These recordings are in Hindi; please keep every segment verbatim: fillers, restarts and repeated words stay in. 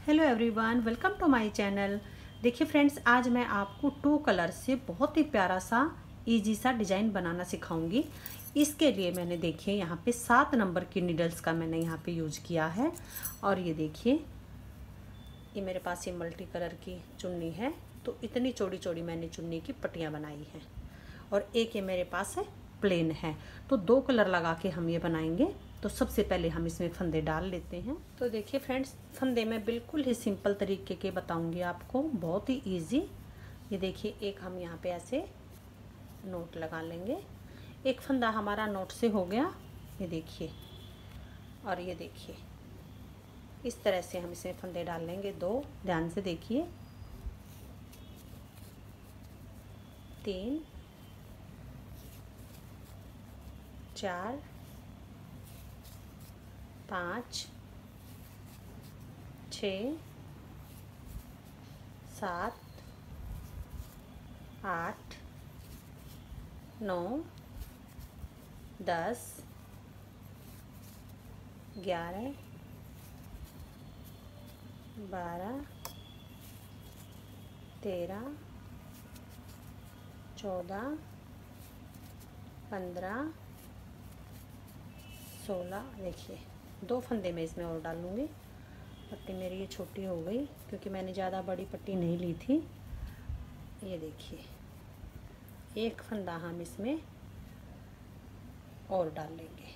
Hello everyone, welcome to my channel. देखिए फ्रेंड्स, आज मैं आपको टू कलर से बहुत ही प्यारा सा इजी सा डिज़ाइन बनाना सिखाऊंगी। इसके लिए मैंने देखिए यहाँ पे सात नंबर की नीडल्स का मैंने यहाँ पे यूज किया है। और ये देखिए, ये मेरे पास ये मल्टी कलर की चुन्नी है, तो इतनी चौड़ी चौड़ी मैंने चुन्नी की पट्टियाँ बनाई हैं। और एक ये मेरे पास है प्लेन है, तो दो कलर लगा के हम ये बनाएंगे। तो सबसे पहले हम इसमें फंदे डाल लेते हैं। तो देखिए फ्रेंड्स, फंदे मैं बिल्कुल ही सिंपल तरीके के बताऊंगी आपको, बहुत ही इजी। ये देखिए, एक हम यहाँ पे ऐसे नोट लगा लेंगे। एक फंदा हमारा नोट से हो गया, ये देखिए। और ये देखिए, इस तरह से हम इसमें फंदे डाल लेंगे दो। ध्यान से देखिए, तीन, चार, पाँच, छ, सात, आठ, नौ, दस, ग्यारह, बारह, तेरह, चौदह, पंद्रह, सोलह। देखिए, दो फंदे मैं इसमें और डालूँगी। पट्टी मेरी ये छोटी हो गई क्योंकि मैंने ज़्यादा बड़ी पट्टी नहीं ली थी। ये देखिए, एक फंदा हम इसमें और डाल लेंगे।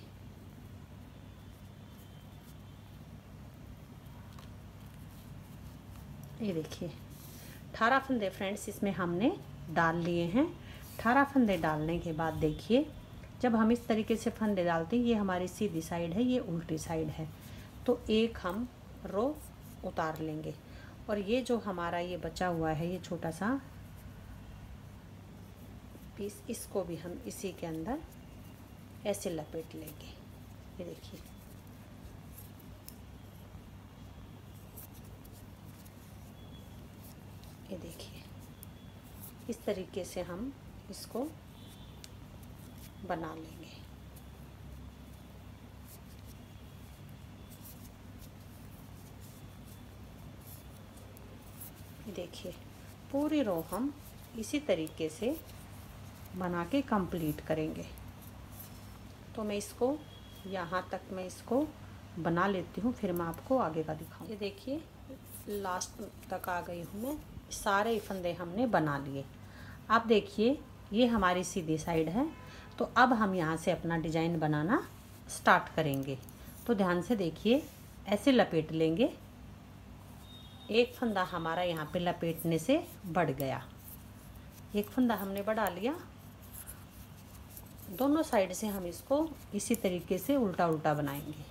ये देखिए, अठारह फंदे फ्रेंड्स इसमें हमने डाल लिए हैं। अठारह फंदे डालने के बाद देखिए, जब हम इस तरीके से फंदे डालते हैं, ये हमारी सीधी साइड है, ये उल्टी साइड है, तो एक हम रो उतार लेंगे। और ये जो हमारा ये बचा हुआ है, ये छोटा सा पीस, इसको भी हम इसी के अंदर ऐसे लपेट लेंगे। ये देखिए, ये देखिए, इस तरीके से हम इसको बना लेंगे। देखिए, पूरी रो हम इसी तरीके से बना के कंप्लीट करेंगे। तो मैं इसको यहाँ तक मैं इसको बना लेती हूँ, फिर मैं आपको आगे का दिखाऊँ। ये देखिए, लास्ट तक आ गई हूँ मैं। सारे फंदे हमने बना लिए। अब देखिए, ये हमारी सीधी साइड है, तो अब हम यहाँ से अपना डिज़ाइन बनाना स्टार्ट करेंगे। तो ध्यान से देखिए, ऐसे लपेट लेंगे। एक फंदा हमारा यहाँ पे लपेटने से बढ़ गया, एक फंदा हमने बढ़ा लिया। दोनों साइड से हम इसको इसी तरीके से उल्टा उल्टा बनाएंगे।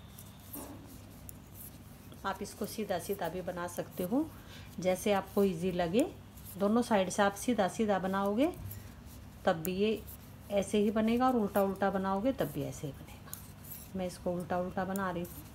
आप इसको सीधा सीधा भी बना सकते हो, जैसे आपको इजी लगे। दोनों साइड से आप सीधा सीधा बनाओगे तब भी ये ऐसे ही बनेगा, और उल्टा उल्टा बनाओगे तब भी ऐसे ही बनेगा। मैं इसको उल्टा उल्टा बना रही हूँ।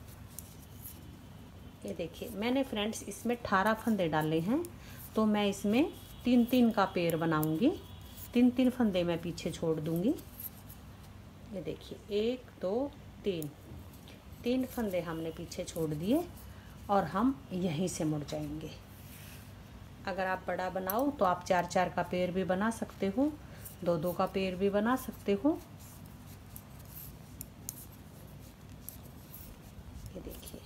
ये देखिए, मैंने फ्रेंड्स इसमें अठारह फंदे डाले हैं, तो मैं इसमें तीन तीन का पेड़ बनाऊंगी। तीन तीन फंदे मैं पीछे छोड़ दूंगी। ये देखिए, एक, दो, तीन, तीन फंदे हमने पीछे छोड़ दिए और हम यहीं से मुड़ जाएंगे। अगर आप बड़ा बनाओ तो आप चार चार का पेड़ भी बना सकते हो, दो दो का पेड़ भी बना सकते हो। ये देखिए,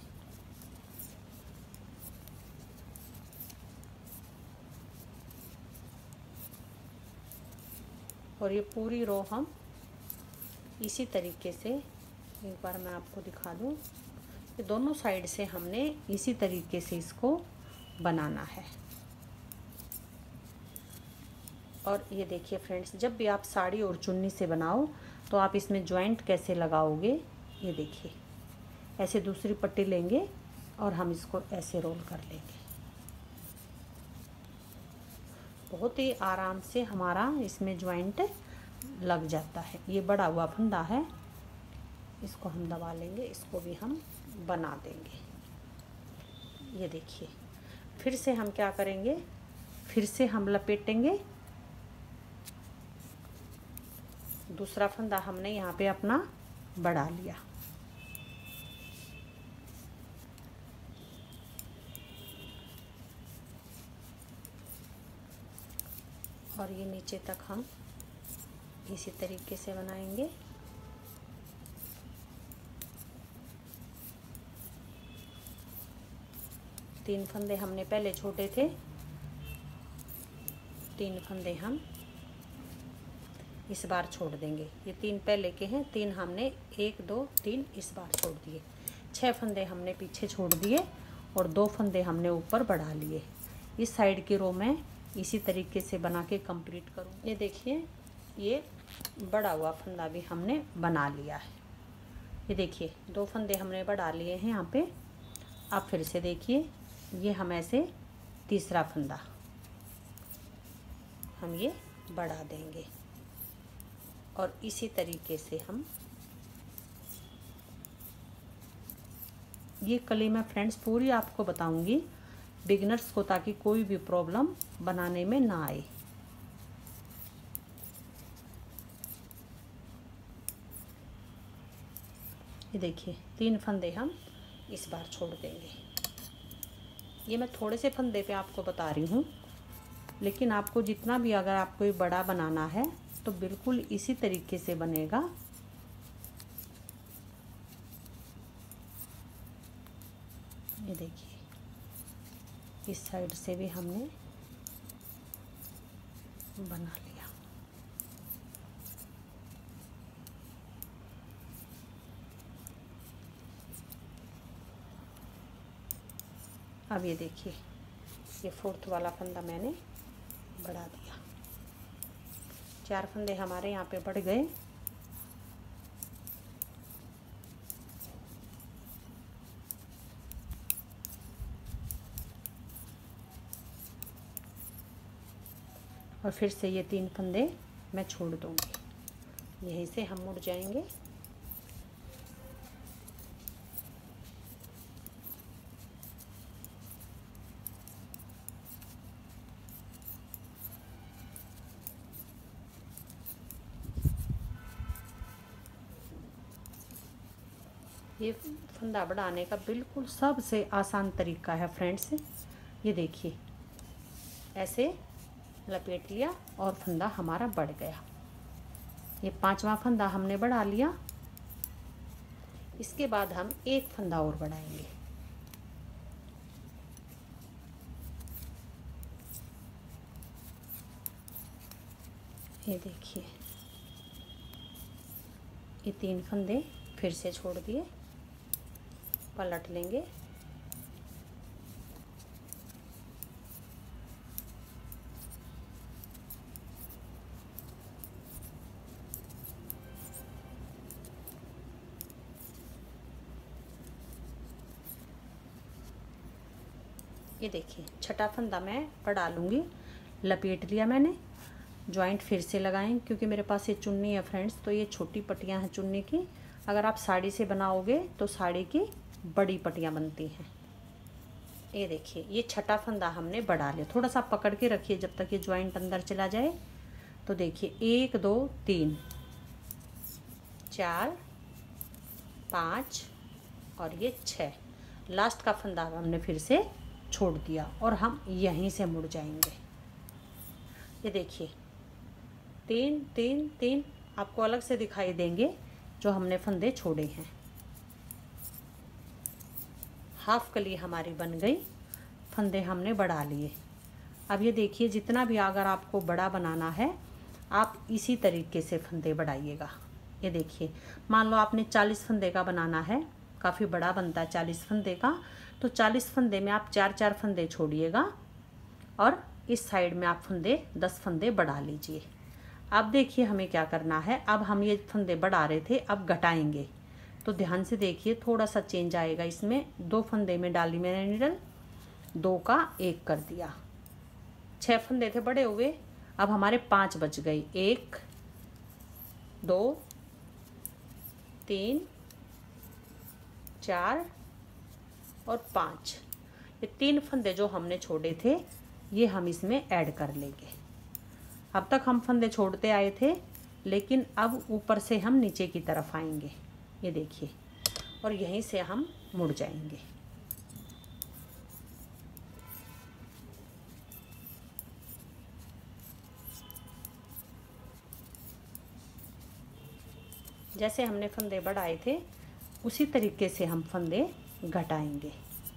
और ये पूरी रो हम इसी तरीके से, एक बार मैं आपको दिखा दूँ, ये दोनों साइड से हमने इसी तरीके से इसको बनाना है। और ये देखिए फ्रेंड्स, जब भी आप साड़ी और चुन्नी से बनाओ तो आप इसमें जॉइंट कैसे लगाओगे। ये देखिए, ऐसे दूसरी पट्टी लेंगे और हम इसको ऐसे रोल कर लेंगे। बहुत ही आराम से हमारा इसमें जॉइंट लग जाता है। ये बड़ा हुआ फंदा है, इसको हम दबा लेंगे, इसको भी हम बना देंगे। ये देखिए, फिर से हम क्या करेंगे, फिर से हम लपेटेंगे। दूसरा फंदा हमने यहाँ पे अपना बढ़ा लिया। और ये नीचे तक हम इसी तरीके से बनाएंगे। तीन फंदे हमने पहले छोड़े थे, तीन फंदे हम इस बार छोड़ देंगे। ये तीन पहले के हैं, तीन हमने एक दो तीन इस बार छोड़ दिए। छह फंदे हमने पीछे छोड़ दिए और दो फंदे हमने ऊपर बढ़ा लिए। इस साइड की रो में इसी तरीके से बना के कंप्लीट करूँ। ये देखिए, ये बड़ा हुआ फंदा भी हमने बना लिया है। ये देखिए, दो फंदे हमने बढ़ा लिए हैं यहाँ पे। अब फिर से देखिए, ये हम ऐसे तीसरा फंदा हम ये बढ़ा देंगे और इसी तरीके से हम ये कली मैं फ्रेंड्स पूरी आपको बताऊंगी बिगिनर्स को, ताकि कोई भी प्रॉब्लम बनाने में ना आए। ये देखिए, तीन फंदे हम इस बार छोड़ देंगे। ये मैं थोड़े से फंदे पे आपको बता रही हूँ, लेकिन आपको जितना भी अगर आपको ये बड़ा बनाना है तो बिल्कुल इसी तरीके से बनेगा। ये देखिए, इस साइड से भी हमने बना लिया। अब ये देखिए, ये फोर्थ वाला फंदा मैंने बढ़ा दिया। चार फंदे हमारे यहाँ पे बढ़ गए। और फिर से ये तीन फंदे मैं छोड़ दूँगी, यहीं से हम मुड़ जाएंगे। ये फंदा बढ़ाने का बिल्कुल सबसे आसान तरीका है फ्रेंड्स। ये देखिए, ऐसे लपेट लिया और फंदा हमारा बढ़ गया। ये पांचवा फंदा हमने बढ़ा लिया। इसके बाद हम एक फंदा और बढ़ाएंगे। ये देखिए, ये तीन फंदे फिर से छोड़ दिए, पलट लेंगे। ये देखिए, छठा फंदा मैं बढ़ा लूँगी। लपेट लिया मैंने, जॉइंट फिर से लगाएं, क्योंकि मेरे पास ये चुन्नी है फ्रेंड्स, तो ये छोटी पट्टियाँ हैं चुन्नी की। अगर आप साड़ी से बनाओगे तो साड़ी की बड़ी पट्टियाँ बनती हैं। ये देखिए, ये छठा फंदा हमने बढ़ा लिया। थोड़ा सा पकड़ के रखिए जब तक ये जॉइंट अंदर चला जाए। तो देखिए, एक दो तीन चार पाँच और ये छः, लास्ट का फंदा हमने फिर से छोड़ दिया और हम यहीं से मुड़ जाएंगे। ये देखिए, तीन तीन तीन आपको अलग से दिखाई देंगे जो हमने फंदे छोड़े हैं। हाफ कली हमारी बन गई, फंदे हमने बढ़ा लिए। अब ये देखिए, जितना भी अगर आपको बड़ा बनाना है आप इसी तरीके से फंदे बढ़ाइएगा। ये देखिए, मान लो आपने चालीस फंदे का बनाना है, काफ़ी बड़ा बनता है चालीस फंदे का, तो चालीस फंदे में आप चार चार फंदे छोड़िएगा और इस साइड में आप फंदे दस फंदे बढ़ा लीजिए। अब देखिए हमें क्या करना है। अब हम ये फंदे बढ़ा रहे थे, अब घटाएंगे। तो ध्यान से देखिए, थोड़ा सा चेंज आएगा इसमें। दो फंदे में डाली मैंने नीडल, दो का एक कर दिया। छः फंदे थे बड़े हुए, अब हमारे पांच बच गए। एक दो तीन चार और पाँच, ये तीन फंदे जो हमने छोड़े थे ये हम इसमें ऐड कर लेंगे। अब तक हम फंदे छोड़ते आए थे, लेकिन अब ऊपर से हम नीचे की तरफ आएंगे। ये देखिए, और यहीं से हम मुड़ जाएंगे। जैसे हमने फंदे बढ़ाए थे उसी तरीके से हम फंदे घटाएंगे।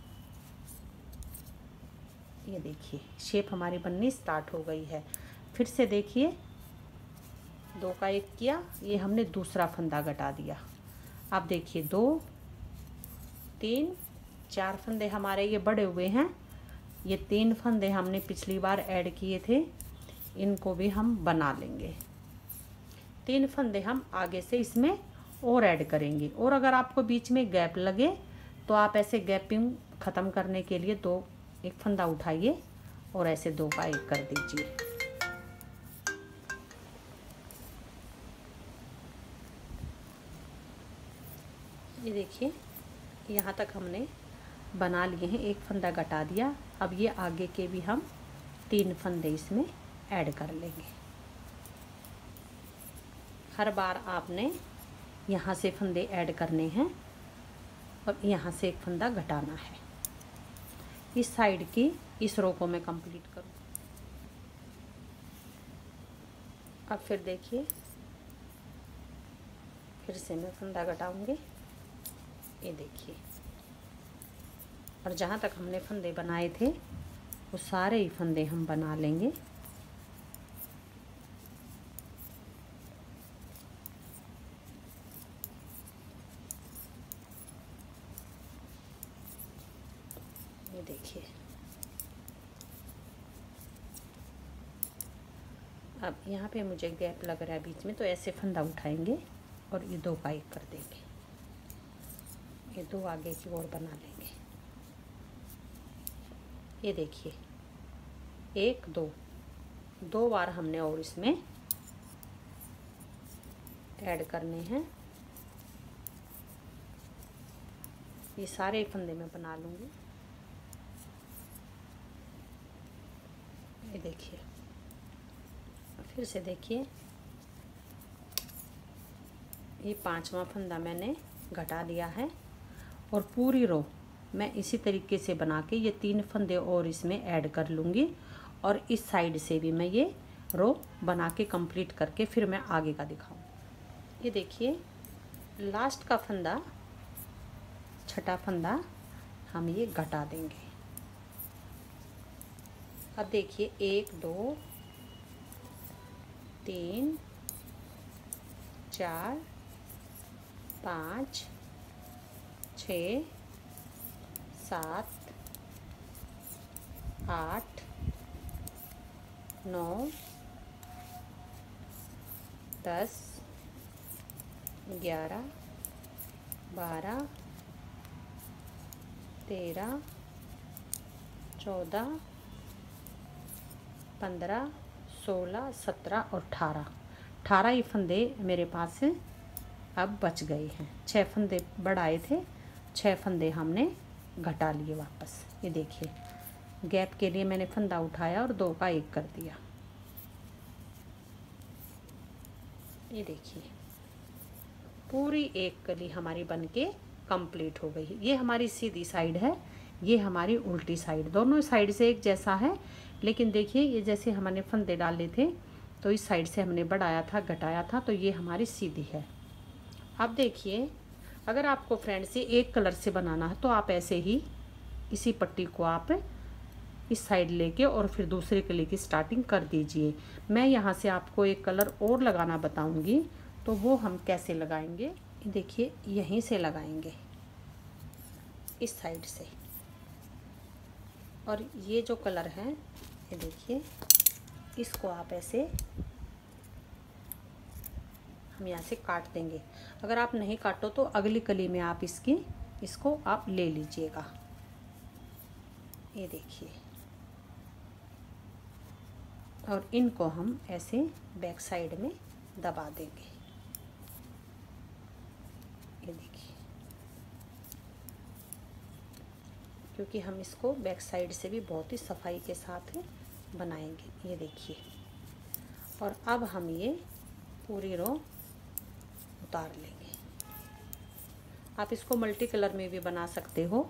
ये देखिए शेप हमारी बननी स्टार्ट हो गई है। फिर से देखिए दो का एक किया, ये हमने दूसरा फंदा घटा दिया। अब देखिए दो तीन चार फंदे हमारे ये बड़े हुए हैं। ये तीन फंदे हमने पिछली बार ऐड किए थे, इनको भी हम बना लेंगे। तीन फंदे हम आगे से इसमें और ऐड करेंगे। और अगर आपको बीच में गैप लगे तो आप ऐसे गैपिंग ख़त्म करने के लिए दो एक फंदा उठाइए और ऐसे दो का एक कर दीजिए। ये देखिए यहाँ तक हमने बना लिए हैं, एक फंदा घटा दिया। अब ये आगे के भी हम तीन फंदे इसमें ऐड कर लेंगे। हर बार आपने यहाँ से फंदे ऐड करने हैं और यहाँ से एक फंदा घटाना है। इस साइड की इस रो को मैं कंप्लीट करूँ। अब फिर देखिए फिर से मैं फंदा घटाऊंगी। ये देखिए, और जहाँ तक हमने फंदे बनाए थे वो सारे ही फंदे हम बना लेंगे। ये देखिए अब यहाँ पे मुझे गैप लग रहा है बीच में, तो ऐसे फंदा उठाएंगे और ये दो का एक कर देंगे। ये दो आगे की ओर बना लेंगे। ये देखिए एक दो दो बार हमने और इसमें ऐड करने हैं। ये सारे फंदे मैं बना लूँगी। ये देखिए फिर से देखिए ये पांचवा फंदा मैंने घटा दिया है और पूरी रो मैं इसी तरीके से बना के ये तीन फंदे और इसमें ऐड कर लूँगी और इस साइड से भी मैं ये रो बना के कंप्लीट करके फिर मैं आगे का दिखाऊँ। ये देखिए लास्ट का फंदा छठा फंदा हम ये घटा देंगे। अब देखिए एक दो तीन चार पाँच छः सात आठ नौ दस ग्यारह बारह तेरह चौदह पंद्रह सोलह सत्रह और अठारह अठारह ही फंदे मेरे पास अब बच गए हैं। छः फंदे बढ़ाए थे, छः फंदे हमने घटा लिए वापस। ये देखिए गैप के लिए मैंने फंदा उठाया और दो का एक कर दिया। ये देखिए पूरी एक कली हमारी बनके कंप्लीट हो गई। ये हमारी सीधी साइड है, ये हमारी उल्टी साइड, दोनों साइड से एक जैसा है। लेकिन देखिए ये जैसे हमने फंदे डाले थे तो इस साइड से हमने बढ़ाया था घटाया था, तो ये हमारी सीधी है। अब देखिए अगर आपको फ्रेंड्स ये एक कलर से बनाना है तो आप ऐसे ही इसी पट्टी को आप इस साइड लेके और फिर दूसरे कली की स्टार्टिंग कर दीजिए। मैं यहाँ से आपको एक कलर और लगाना बताऊंगी, तो वो हम कैसे लगाएंगे। देखिए यहीं से लगाएंगे इस साइड से, और ये जो कलर है ये देखिए इसको आप ऐसे हम यहाँ से काट देंगे। अगर आप नहीं काटो तो अगली कली में आप इसकी इसको आप ले लीजिएगा। ये देखिए, और इनको हम ऐसे बैक साइड में दबा देंगे। ये देखिए, क्योंकि हम इसको बैक साइड से भी बहुत ही सफाई के साथ बनाएंगे। ये देखिए, और अब हम ये पूरी रो उतार लेंगे। आप इसको मल्टी कलर में भी बना सकते हो।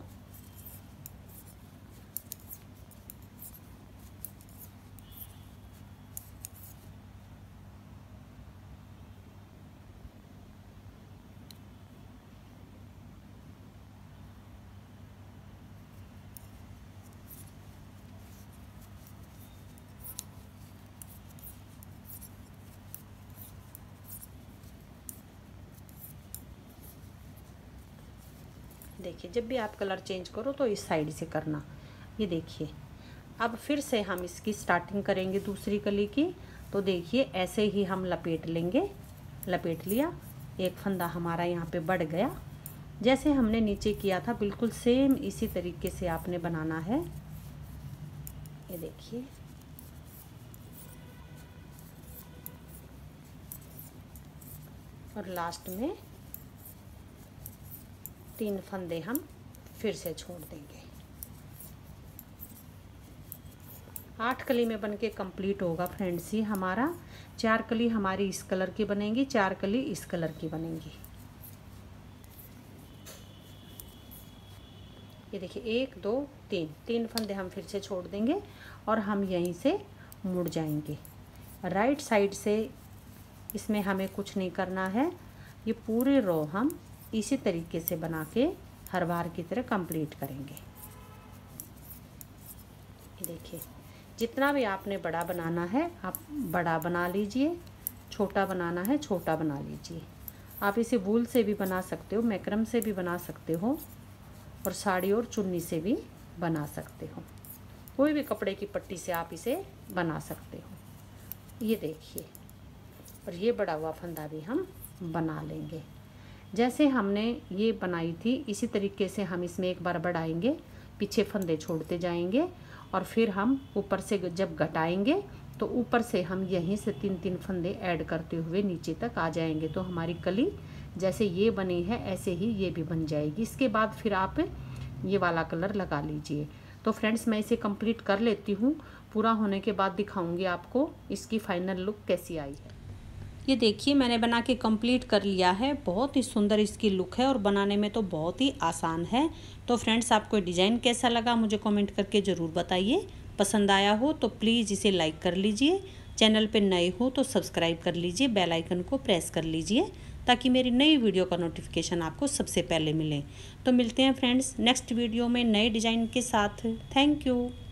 देखिए जब भी आप कलर चेंज करो तो इस साइड से करना। ये देखिए अब फिर से हम इसकी स्टार्टिंग करेंगे दूसरी कली की। तो देखिए ऐसे ही हम लपेट लेंगे। लपेट लिया, एक फंदा हमारा यहाँ पे बढ़ गया। जैसे हमने नीचे किया था बिल्कुल सेम इसी तरीके से आपने बनाना है। ये देखिए और लास्ट में तीन फंदे हम फिर से छोड़ देंगे। आठ कली में बनके कंप्लीट होगा फ्रेंड्स। ये हमारा चार कली हमारी इस कलर की बनेंगी, चार कली इस कलर की बनेंगी। ये देखिए एक दो तीन तीन फंदे हम फिर से छोड़ देंगे और हम यहीं से मुड़ जाएंगे। राइट साइड से इसमें हमें कुछ नहीं करना है। ये पूरे रो हम इसी तरीके से बना के हर बार की तरह कंप्लीट करेंगे। ये देखिए जितना भी आपने बड़ा बनाना है आप बड़ा बना लीजिए, छोटा बनाना है छोटा बना लीजिए। आप इसे वूल से भी बना सकते हो, मैक्रम से भी बना सकते हो और साड़ी और चुन्नी से भी बना सकते हो। कोई भी कपड़े की पट्टी से आप इसे बना सकते हो। ये देखिए और ये बड़ा हुआ फंदा भी हम बना लेंगे। जैसे हमने ये बनाई थी इसी तरीके से हम इसमें एक बार बढ़ाएंगे, पीछे फंदे छोड़ते जाएंगे और फिर हम ऊपर से जब घटाएंगे तो ऊपर से हम यहीं से तीन तीन फंदे ऐड करते हुए नीचे तक आ जाएंगे। तो हमारी कली जैसे ये बनी है ऐसे ही ये भी बन जाएगी। इसके बाद फिर आप ये वाला कलर लगा लीजिए। तो फ्रेंड्स मैं इसे कंप्लीट कर लेती हूँ, पूरा होने के बाद दिखाऊंगी आपको इसकी फाइनल लुक कैसी आई है। ये देखिए मैंने बना के कंप्लीट कर लिया है। बहुत ही सुंदर इसकी लुक है और बनाने में तो बहुत ही आसान है। तो फ्रेंड्स आपको डिज़ाइन कैसा लगा मुझे कमेंट करके ज़रूर बताइए। पसंद आया हो तो प्लीज़ इसे लाइक कर लीजिए। चैनल पे नए हो तो सब्सक्राइब कर लीजिए, बेल आइकन को प्रेस कर लीजिए ताकि मेरी नई वीडियो का नोटिफिकेशन आपको सबसे पहले मिले। तो मिलते हैं फ्रेंड्स नेक्स्ट वीडियो में नए डिज़ाइन के साथ। Thank you.